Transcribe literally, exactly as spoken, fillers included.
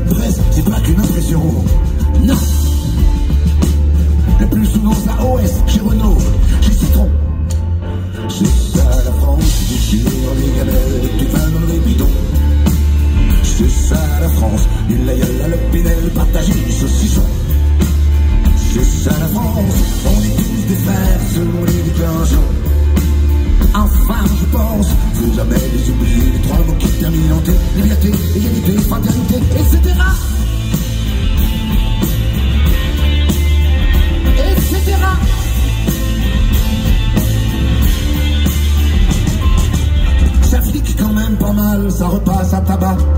Brest, c'est pas qu'une impression. Non. Le plus souvent ça O S, chez Renault, chez Citron. C'est ça la France, du déchire les gamelles, du vin dans les bidons. C'est ça la France, du laïeul à l'opinel, partager du saucisson. C'est ça la France, on est tous des frères selon les déclarations. Enfin je pense, faut jamais les oublier, les trois mots qui terminent en T, liberté, égalité, fraternité, et cetera. Et cetera. Ça flique quand même pas mal, ça repasse à tabac.